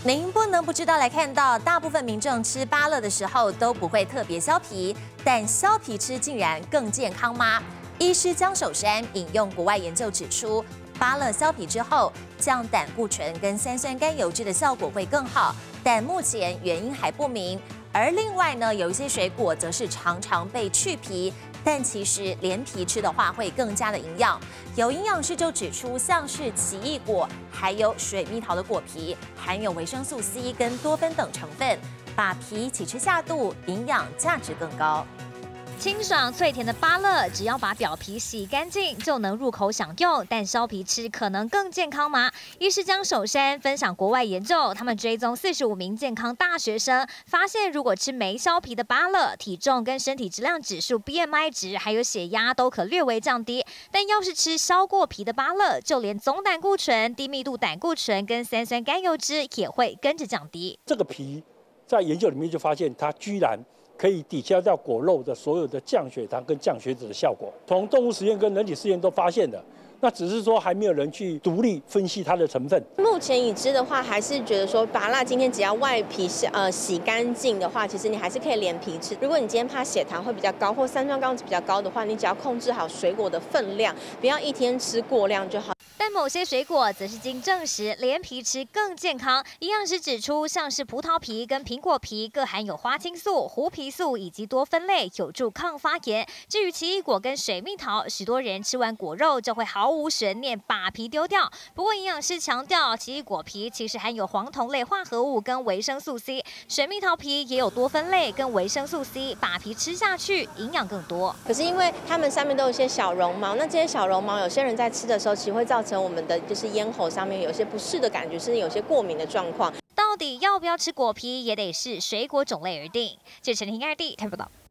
您不能不知道来看到，大部分民众吃芭乐的时候都不会特别削皮，但削皮吃竟然更健康吗？医师江守山引用国外研究指出，芭乐削皮之后，降胆固醇跟三酸甘油脂的效果会更好，但目前原因还不明。而另外呢，有一些水果则是常常被去皮，但其实连皮吃的话会更加的营养。有营养师就指出，像是奇异果还有水蜜桃的果皮含有维生素 C 跟多酚等成分，把皮起吃下肚，营养价值更高。 清爽脆甜的芭乐，只要把表皮洗干净就能入口享用，但削皮吃可能更健康吗？医师江守山分享国外研究，他们追踪45名健康大学生，发现如果吃没削皮的芭乐，体重跟身体质量指数 BMI 值还有血压都可略微降低。但要是吃削过皮的芭乐，就连总胆固醇、低密度胆固醇跟三酸甘油脂也会跟着降低。 这个皮在研究里面就发现，它居然可以抵消掉果肉的所有的降血糖跟降血脂的效果，从动物实验跟人体实验都发现了。那只是说还没有人去独立分析它的成分。 目前已知的话，还是觉得说芭乐今天只要外皮洗干净的话，其实你还是可以连皮吃。如果你今天怕血糖会比较高或三酸甘油脂比较高的话，你只要控制好水果的分量，不要一天吃过量就好。 但某些水果则是经证实连皮吃更健康。营养师指出，像是葡萄皮跟苹果皮各含有花青素、胡皮素以及多酚类，有助抗发炎。至于奇异果跟水蜜桃，许多人吃完果肉就会毫无悬念把皮丢掉。不过营养师强调，奇异果皮其实含有黄酮类化合物跟维生素 C， 水蜜桃皮也有多酚类跟维生素 C， 把皮吃下去营养更多。 可是因为它们上面都有一些小绒毛，那这些小绒毛有些人在吃的时候，其实会造成我们的就是咽喉上面有些不适的感觉，甚至有些过敏的状况。 到底要不要吃果皮，也得视水果种类而定。这是陈婷2D台报道。